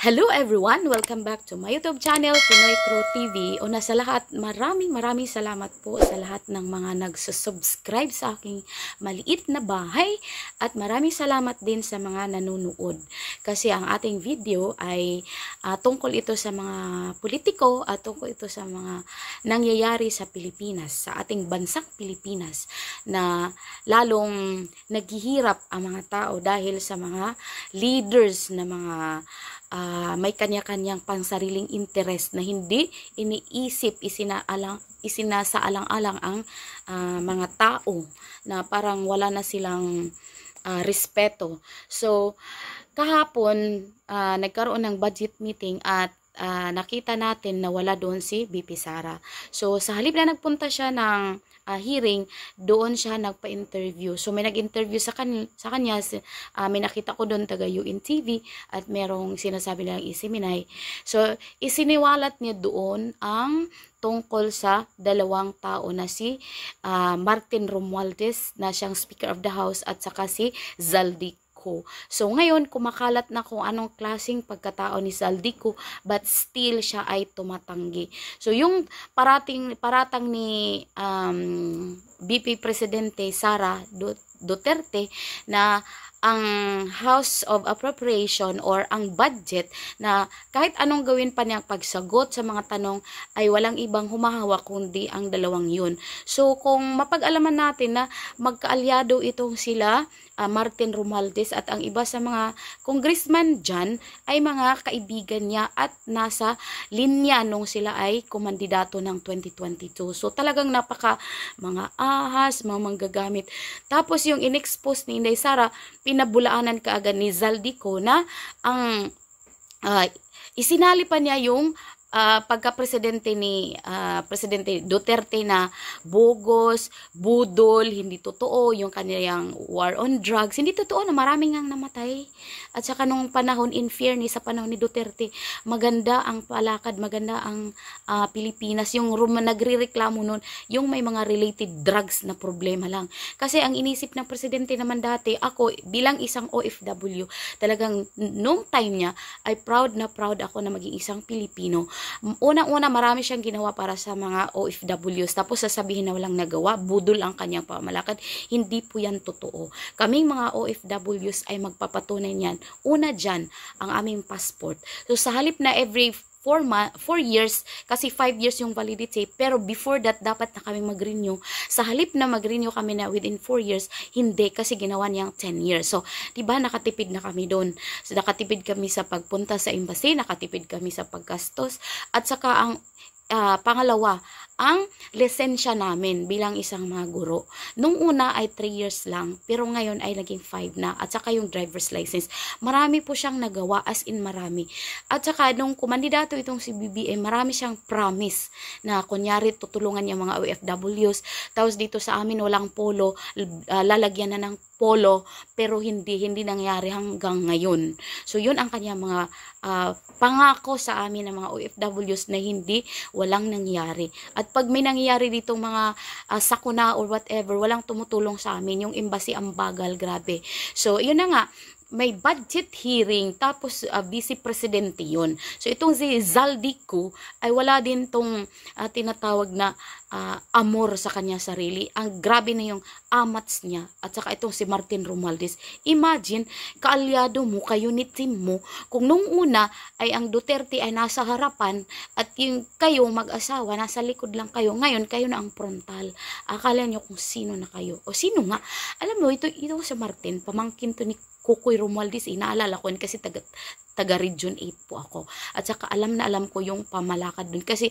Hello everyone! Welcome back to my YouTube channel, Pinoy Crew TV. Una sa lahat, maraming salamat po sa lahat ng mga nagsusubscribe sa aking maliit na bahay. At maraming salamat din sa mga nanonood. Kasi ang ating video ay tungkol ito sa mga politiko at tungkol ito sa mga nangyayari sa Pilipinas, sa ating bansang Pilipinas, na lalong naghihirap ang mga tao dahil sa mga leaders na mga may kanya-kanyang pangsariling interest na hindi iniisip, isinasaalang-alang ang mga tao, na parang wala na silang respeto. So, kahapon, nagkaroon ng budget meeting at nakita natin na wala doon si VP Sara. So, sa halip na nagpunta siya ng hearing, doon siya nagpa-interview. So, may nag-interview sa kanya, may nakita ko doon taga UNTV at merong sinasabi nilang isiminay. So, isiniwalat niya doon ang tungkol sa dalawang tao na si Martin Romualdez na siyang Speaker of the House at saka si Zaldico. So ngayon kumakalat na kung anong klaseng pagkatao ni Zaldico, but still siya ay tumatanggi. So yung paratang ni VP Presidente Sara Duterte na ang House of Appropriation or ang budget, na kahit anong gawin pa niyang pagsagot sa mga tanong ay walang ibang humahawak kundi ang dalawang yun. So kung mapag-alaman natin na magkaalyado itong sila Martin Romualdez at ang iba sa mga congressman dyan ay mga kaibigan niya at nasa linya nung sila ay kumandidato ng 2022. So talagang napaka mga ahas, mga manggagamit. Tapos yung inexpose ni Inday Sara, pinabulaanan kaagad ni Zaldico na ang isinali pa niya yung pagka-presidente ni Presidente Duterte na bogus, budol, hindi totoo yung kanilang war on drugs. Hindi totoo na maraming ngang namatay. At saka nung panahon, in fairness, sa panahon ni Duterte, maganda ang palakad, maganda ang Pilipinas. Yung nagre-reklamo nun, yung may mga related drugs na problema lang. Kasi ang inisip ng presidente naman dati, ako bilang isang OFW, talagang nung time niya, ay proud na proud ako na maging isang Pilipino. Unang-una, marami siyang ginawa para sa mga OFWs. Tapos sasabihin na walang nagawa, budol ang kanyang pamalakad. Hindi po yan totoo. Kaming mga OFWs ay magpapatunay niyan. Una dyan, ang aming passport. So sa halip na every 4 years, kasi 5 years yung validity, pero before that, dapat na kami mag-renew. Sa halip na mag-renew kami na within 4 years, hindi, kasi ginawa niyang 10 years. So, diba, nakatipid na kami doon. So, nakatipid kami sa pagpunta sa embassy, nakatipid kami sa paggastos, at saka ang pangalawa, ang lisensya namin bilang isang mga guro. Nung una ay 3 years lang, pero ngayon ay naging 5 na. At saka yung driver's license. Marami po siyang nagawa, as in marami. At saka nung kumandidato itong si BBM, marami siyang promise na kunyari tutulungan niya mga OFWs. Tapos dito sa amin walang polo, lalagyan na ng polo, pero hindi nangyari hanggang ngayon. So yun ang kanya mga pangako sa amin ng mga OFWs na walang nangyari. At pag may nangyayari ditong mga sakuna or whatever, walang tumutulong sa amin. Yung embassy ang bagal, grabe. So yun na nga, may budget hearing, tapos vice presidente yun. So itong si Zaldico ay wala din tong tinatawag na amor sa kanya sarili. Ang grabe na yung amats niya. At saka itong si Martin Romualdez. Imagine, kaalyado mo, kayo ni team mo, kung nung una ay ang Duterte ay nasa harapan at yung kayo mag-asawa, nasa likod lang kayo. Ngayon, kayo na ang frontal. Akala nyo kung sino na kayo. O sino nga? Alam mo, ito si Martin, pamangkin to ni Kukoy Romualdez, naalala ko kasi taga Region 8 po ako. At saka alam ko yung pamalakad dun. Kasi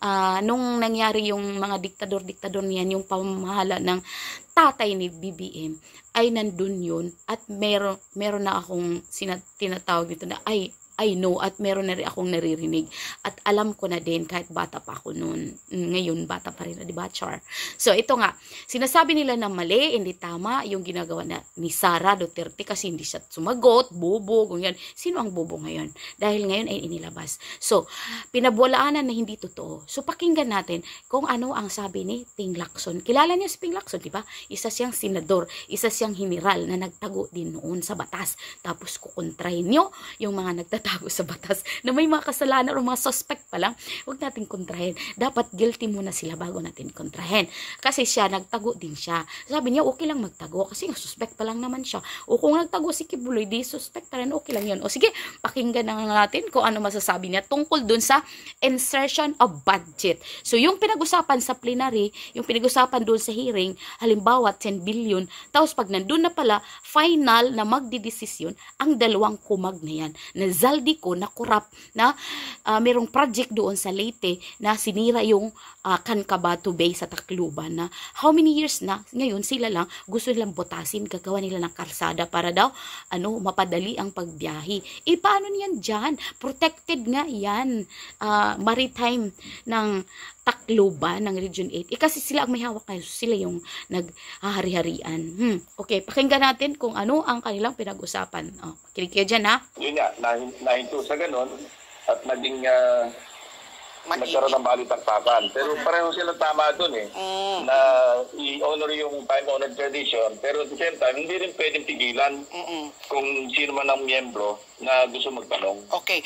nung nangyari yung mga diktador niyan, yung pamamahala ng tatay ni BBM, ay nandun yun. At meron na akong tinatawag dito na I know, at meron na rin akong naririnig. At alam ko na din kahit bata pa ako noon. Ngayon, bata pa rin na, diba, Char? So, ito nga, sinasabi nila na mali, hindi tama yung ginagawa ni Sara Duterte kasi hindi siya sumagot, bobo, ganyan. Sino ang bobo ngayon? Dahil ngayon ay inilabas. So, pinabulaanan na hindi totoo. So, pakinggan natin kung ano ang sabi ni Ping Lacson. Kilala niyo si Ping Lacson, diba? Isa siyang senador, isa siyang general na nagtago din noon sa batas. Tapos, kukontrahin niyo yung mga nagtatrabaho nagtatago sa batas na may mga kasalanan o mga suspect pa lang, huwag natin kontrahin. Dapat guilty muna sila bago natin kontrahin. Kasi siya, nagtago din siya. Sabi niya, okay lang magtago kasi suspect pa lang naman siya. O kung nagtago si Kibuloy, di suspect pa rin, okay lang yun. O sige, pakinggan na natin kung ano masasabi niya tungkol dun sa insertion of budget. So, yung pinag-usapan sa plenary, yung pinag-usapan dun sa hearing, halimbawa 10 billion, tapos pag nandun na pala, final na magdidesisyon ang dalawang kumag na yan. Na Zaldico na corrupt na merong project doon sa Leyte na sinira yung Cancabato Bay sa Tacloban na how many years na ngayon sila lang gusto nilang botasin, gagawa nila ng kalsada para daw mapadali ang pagbiyahe. Paano niyan dyan? Protected nga yan. Maritime ng Tacloban ng Region 8. Kasi sila ang may hawak ngayon. Sila yung naghahari-harian. Okay, pakinggan natin kung ano ang kanilang pinag-usapan. Kinig kayo dyan, ha? Yun nga, nahinto sa ganun at naging nagkaroon ng balitaktakan. Pero pareho sila tama dun na i-honor yung time-honored tradition. Pero at the same time, hindi rin pwedeng pigilan kung sino man ang miyembro na gusto magtanong. Okay.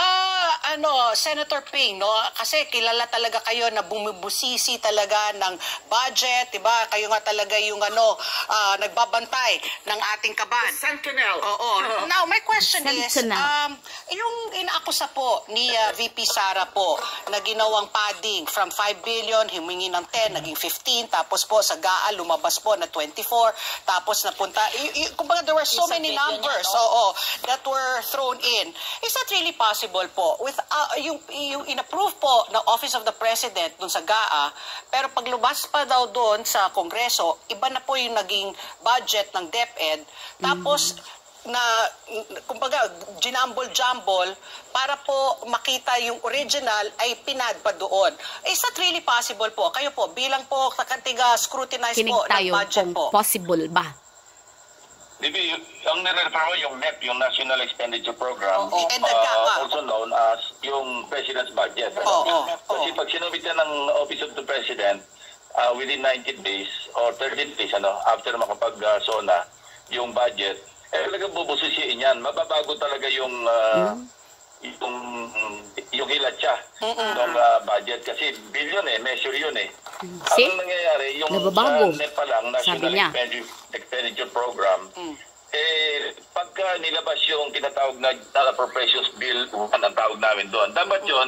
Senator Ping, no? Kasi kilala talaga kayo na bumibusisi talaga ng budget, 'di ba? Kayo nga talaga yung nagbabantay ng ating kaban. Sentinel. Oo. Now, my question is, yung inaakusa po ni VP Sara po na ginawang padding from 5 billion, humingi ng 10, naging 15, tapos po sa GAA lumabas po na 24, tapos napunta, kumbaga there were so many numbers, that were thrown in. Is that really possible po? With yung in-approve po ng Office of the President dun sa GAA, pero pag lumabas pa daw doon sa Kongreso, iba na po yung naging budget ng DepEd, tapos kumbaga, ginambol-jambol para po makita yung original ay pinad pa doon. Is that really possible po? Kayo po, bilang po scrutinize po ng budget po. Possible ba? Dibi, ang nire-refer mo yung NEP, yung National Expenditure Program, also known as yung President's Budget. Kasi pag sinubit yan ng Office of the President, within 90 days or 30 days, after makapag-SONA, yung budget, talagang bubusisiin yan. Mababago talaga yung hilatsa ng budget. Kasi billion measure yun Ang nangyayari, yung sa NEP pa lang, National Expenditure Program, pagka nilabas yung tinatawag na appropriations bill, ang tawag namin doon. Dapat yun,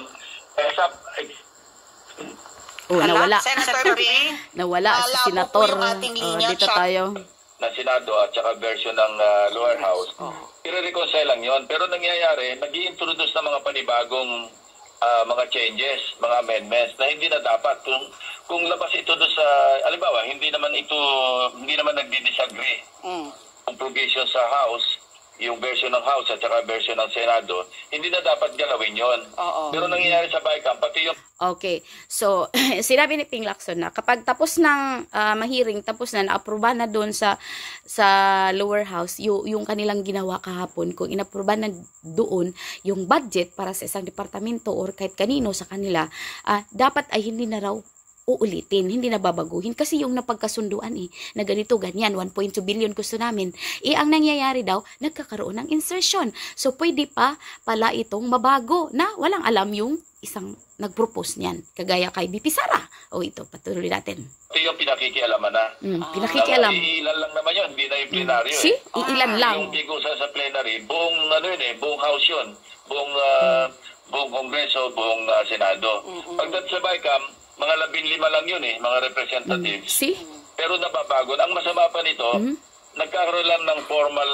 nawala. Senator Ping, nawala si Senator. Dito tayo. Na Senado at saka version ng lower house, i-reconcile lang yun. Pero nangyayari, nag-i-introduce ng mga panibagong mga changes, mga amendments na hindi na dapat. Kung labas ito doon sa, alimbawa, hindi naman nagdi-disagree. Kung provision sa House, yung version ng House at saka version ng Senado, hindi na dapat galawin yon. Pero nangyayari sa BICAM, pati yung... Okay. So, sinabi ni Ping Lacson na kapag tapos ng mahiring, tapos na, na-aproba na doon sa lower house, yung kanilang ginawa kahapon, kung inaproba na doon yung budget para sa isang departamento or kahit kanino sa kanila, dapat ay hindi na raw uulitin, hindi na babaguhin kasi yung napagkasunduan na ganito, ganyan, 1.2 billion gusto namin, ang nangyayari daw, nagkakaroon ng insertion. So, pwede pa pala itong mabago na walang alam yung isang nag-propose niyan, kagaya kay BP Sara. Ito, patuloy natin. Ito yung pinakikialaman na. Pinakikialam. Ilan lang naman yun, hindi na yung plenaryo. Ilan lang. Yung pigusa sa plenary, buong, buong house yun, buong kongreso, buong Senado. Pagdating sa BICAM, mga 15 lang yun mga representatives. Pero nababago. Ang masama pa nito, nagkakaroon lang ng formal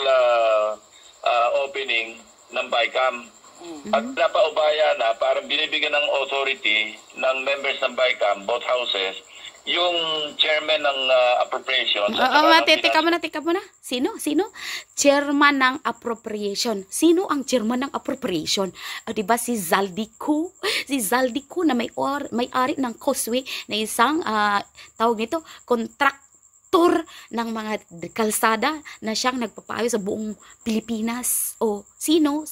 opening ng BICAM. At napaubaya na, parang binibigyan ng authority ng members ng BICAM, both houses, yung chairman ng appropriation. Tika mo na. Sino? Chairman ng appropriation. Sino ang chairman ng appropriation? Diba si Zaldico? Si Zaldico na may-ari ng Causeway na isang, tawag nito, kontraktor ng mga kalsada na siyang nagpapayo sa buong Pilipinas. Sino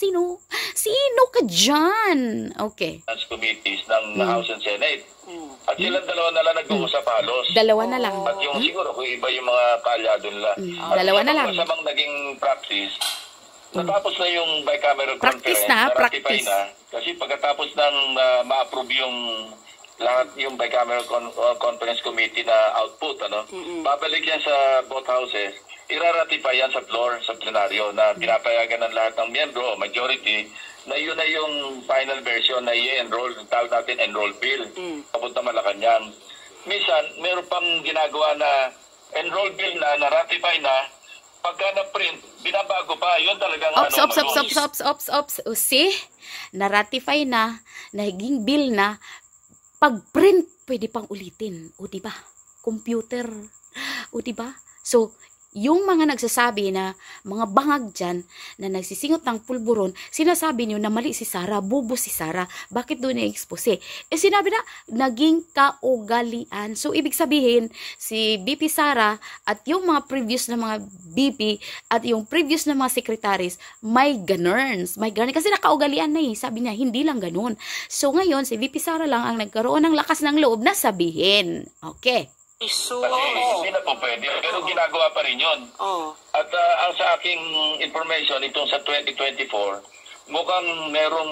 ka dyan? Okay. Committees ng House and Senate. At silang dalawa na lang nag-uusap halos. Dalawa na lang. At yung siguro kung iba yung mga kalyado nila. Dalawa na lang. Masamang naging practice, natapos na yung bicameral Practice conference, na, na-ratify practice. na. Kasi pagkatapos ng ma-approve yung lahat yung bicameral conference committee na output, babalik yan sa both houses, ira-ratify yan sa floor, sa plenaryo, na pinapayagan ng lahat ng miyembro, majority, na yun na yung final version na i-enroll, tawag natin enroll bill, papunta Malacanang. Minsan, meron pang ginagawa na enroll bill na na-ratify na, pagka na-print, binabago pa. Yun talagang Ops. O, see? Na-ratify na, naging bill na, pag-print, pwede pang ulitin. O, diba? Computer. O, diba? So, yung mga nagsasabi na mga bangag dyan na nagsisingot ng pulburon, sinasabi nyo na mali si Sara, bobo si Sara. Bakit doon na-expose? Sinabi na, naging kaugalian. So, ibig sabihin, si BP Sara at yung mga previous na mga BP at yung previous na mga secretaries, may ganurns. Kasi nakaugalian na sabi niya, hindi lang ganun. So, ngayon, si BP Sara lang ang nagkaroon ng lakas ng loob na sabihin. Okay. Kasi hindi na po pwede, pero ginagawa pa rin yun. At ang sa aking information, itong sa 2024, mukhang merong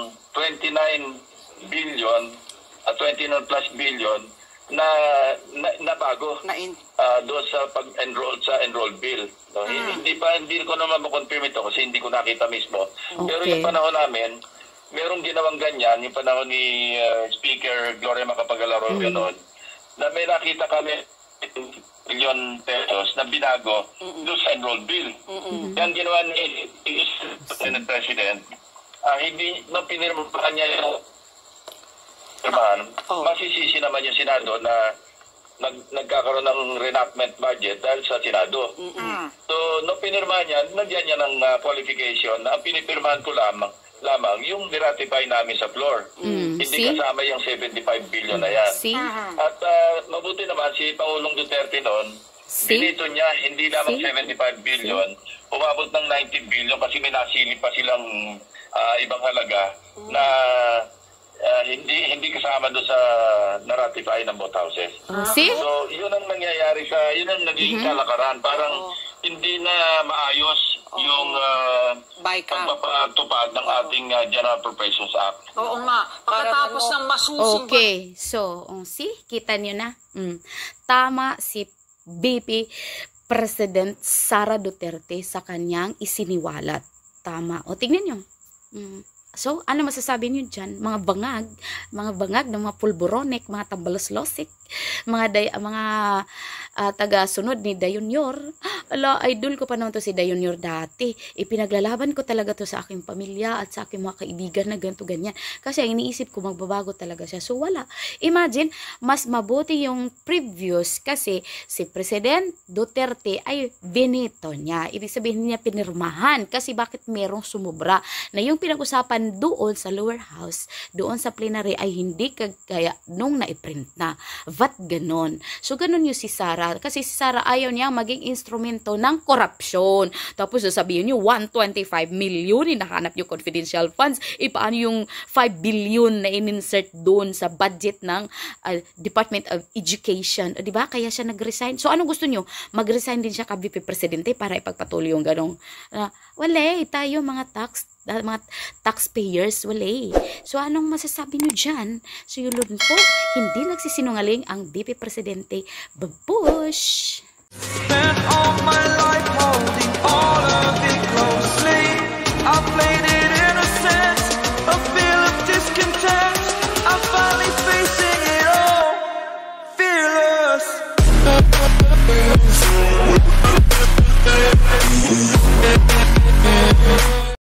29 billion at 29 plus billion na bago doon sa pag-enroll sa enroll bill. No? Hindi ko naman makonfirm ito kasi hindi ko nakita mismo. Okay. Pero yung panahon namin, merong ginawang ganyan, yung panahon ni Speaker Gloria Macapagal-Arroyo noon, na may nakita kami billion pesos na binago doon sa enroll bill. Yan ginawa ni Senate President. Hindi na pinirmahan niya yung masisisi naman yung Senado na nagkakaroon ng reenactment budget dahil sa Senado. So, no pinirmahan niya, nandiyan niya ng qualification na ang pinipirmahan ko lamang yung niratify namin sa floor. Hindi kasama yung 75 billion na yan. At mabuti naman si Pangulong Duterte noon, binito niya hindi lamang 75 billion, umabot ng 90 billion kasi may nasilip pa silang ibang halaga na hindi kasama doon sa naratify ng both houses. So, yun ang nangyayari yun ang naging kalakaran. Parang hindi na maayos yung pagpapatupad ng ating General Appropriations Act. Oo nga. Pagkatapos ng masusing... Okay. So, kita nyo na. Tama si BP President Sara Duterte sa kanyang isiniwalat. Tama. O, tingnan nyo. So, ano masasabi niyo dyan? Mga bangag ng mga pulboronek, mga tambalos-losik, mga taga-sunod ni Dayunyor. Ala, idol ko pa naman to si Dayunyor dati. Ipinaglalaban ko talaga to sa aking pamilya at sa aking mga kaibigan na ganito ganyan. Kasi ang iniisip ko, magbabago talaga siya. So, wala. Imagine, mas mabuti yung previous kasi si President Duterte ay binito niya. Ibig sabihin niya pinirmahan. Kasi bakit merong sumubra na yung pinag-usapan doon sa lower house, doon sa plenary ay hindi kagaya nung naiprint na. Vat ganon. So, ganon yung si Sara. Kasi si Sara ayaw niya maging instrumento ng korupsyon. Tapos sasabihin niyo, 125 million, hinahanap yung confidential funds. Paano yung 5 billion na in-insert doon sa budget ng Department of Education? Diba? Kaya siya nag-resign. So, anong gusto niyo? Mag-resign din siya ka VP Presidente para ipagpatuloy yung ganong, tayo mga taxpayers, So, anong masasabi nyo dyan? So, yun po, hindi nagsisinungaling ang VP Presidente. Babush! Spent all my life holding all of it closely. I played it innocent, a feel of discontent. I'm finally facing it all, fearless.